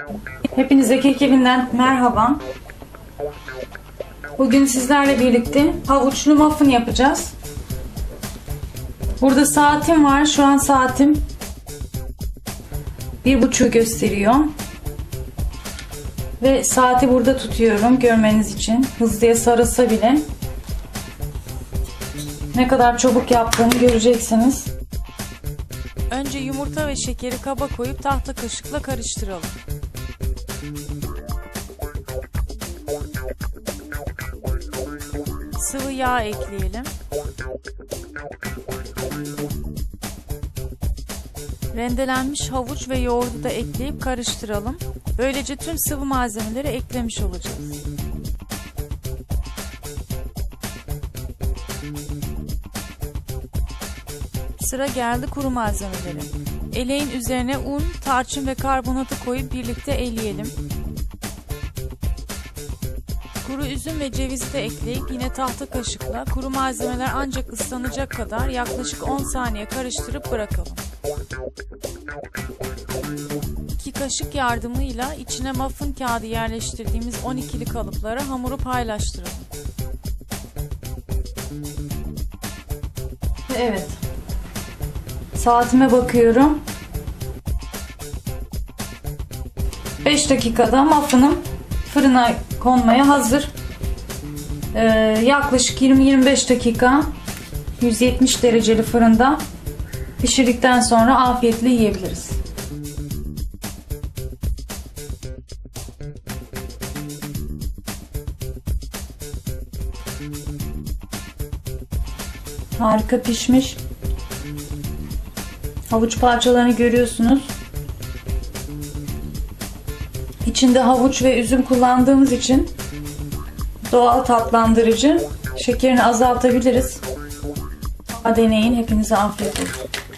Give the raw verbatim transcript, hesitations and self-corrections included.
Hepinize Kek Evi'nden merhaba. Bugün sizlerle birlikte havuçlu muffin yapacağız. Burada saatim var. Şu an saatim bir buçuğu gösteriyor. Ve saati burada tutuyorum görmeniz için. Hızlıya sarılsa bile ne kadar çabuk yaptığını göreceksiniz. Önce yumurta ve şekeri kaba koyup tahta kaşıkla karıştıralım. Sıvı yağ ekleyelim. Rendelenmiş havuç ve yoğurdu da ekleyip karıştıralım. Böylece tüm sıvı malzemeleri eklemiş olacağız. Sıra geldi kuru malzemeleri. Eleğin üzerine un, tarçın ve karbonatı koyup birlikte eleyelim. Kuru üzüm ve cevizi de ekleyip yine tahta kaşıkla kuru malzemeler ancak ıslanacak kadar yaklaşık on saniye karıştırıp bırakalım. iki kaşık yardımıyla içine muffin kağıdı yerleştirdiğimiz on ikili kalıplara hamuru paylaştıralım. Evet. Saatime bakıyorum. beş dakikada muffin'ım fırına konmaya hazır. Ee, yaklaşık yirmi yirmi beş dakika yüz yetmiş dereceli fırında pişirdikten sonra afiyetle yiyebiliriz. Harika pişmiş. Havuç parçalarını görüyorsunuz. İçinde havuç ve üzüm kullandığımız için doğal tatlandırıcı. Şekerini azaltabiliriz. Deneyin. Hepinize afiyet olsun.